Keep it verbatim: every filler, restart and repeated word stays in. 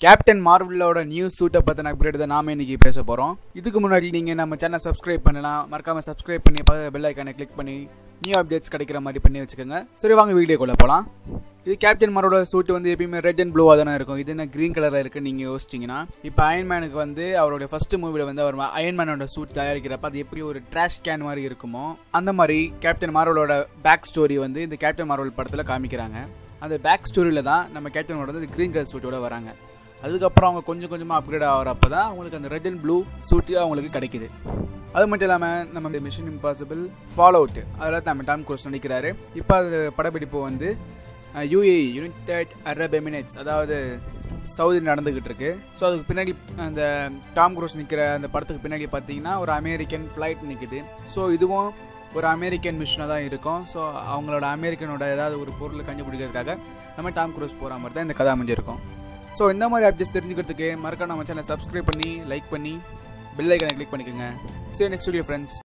Captain மார்வலோட new சூட்டை பற்றின upgrade தான் நாம இன்னைக்கு பேச போகிறோம். இதுக்கு முன்னாடி நீங்கள் நம்ம சேனல் சப்ஸ்கிரைப் பண்ணலாம், மறக்காமல் சப்ஸ்கிரைப் பண்ணி பக்கத்தில் பெல் ஐக்கானை கிளிக் பண்ணி நியூ அப்டேட்ஸ் கிடைக்கிற மாதிரி பண்ணி வச்சுக்கோங்க. சரி, வாங்க வீடியோக்குள்ளே போகலாம். இது கேப்டன் மார்வலோட சூட் வந்து எப்பயுமே ரெட் அண்ட் ப்ளூவாக தானே இருக்கும். இது என்ன க்ரீன் கலரில் இருக்குன்னு நீங்கள் யோசிச்சிங்கன்னா, இப்போ அயன்மேனுக்கு வந்து அவருடைய ஃபர்ஸ்ட் மூவியில் வந்து அவர் அயன்மேனோட சூட் தயாரிக்கிறப்ப அது எப்படி ஒரு ட்ராஷ் கேன் மாதிரி இருக்குமோ அந்த மாதிரி கேப்டன் மார்வலோட பேக் ஸ்டோரி வந்து இந்த கேப்டன் மார்வல் படத்தில் காமிக்கிறாங்க. அந்த பேக் ஸ்டோரியில் தான் நம்ம கேப்டன் மார்வல் வந்து க்ரீன் கலர் சூட்டோட வராங்க. அதுக்கப்புறம் அவங்க கொஞ்சம் கொஞ்சமாக அப்கிரேட் ஆகிறப்ப தான் அவங்களுக்கு அந்த ரெட் அண்ட் ப்ளூ சூட்டு அவங்களுக்கு கிடைக்குது. அது மட்டும் இல்லாமல் நம்ம மிஷன் இம்பாசிபிள் ஃபாலோ அவுட் அதில் நம்ம டாம் க்ரூஸ் நடிக்கிறாரு. இப்போ அது படப்பிடிப்பு வந்து யூஏஇ யுனைடெட் அரப் எமிரேட்ஸ் அதாவது சவுதி நடந்துக்கிட்டு இருக்கு. ஸோ அதுக்கு பின்னாடி அந்த டாம் க்ரூஸ் நிற்கிற அந்த படத்துக்கு பின்னாடி பார்த்தீங்கன்னா ஒரு அமெரிக்கன் ஃப்ளைட் நிற்குது. ஸோ இதுவும் ஒரு அமெரிக்கன் மிஷனாக தான் இருக்கும். ஸோ அவங்களோட அமெரிக்கனோட ஏதாவது ஒரு பொருளை கண்டுபிடிக்கிறதுக்காக நம்ம டாம் க்ரூஸ் போகிற மாதிரி தான் இந்த கதை அமைஞ்சிருக்கும். ஸோ இந்த மாதிரி அப்டேட்ஸ் தெரிஞ்சுக்கிறதுக்கு மறக்காம நம்ம சேனலை சப்ஸ்கிரைப் பண்ணி லைக் பண்ணி பெல் ஐக்கானை கிளிக் பண்ணிக்கோங்க. சரி, நெக்ஸ்ட் வீடியோ ஃப்ரெண்ட்ஸ்.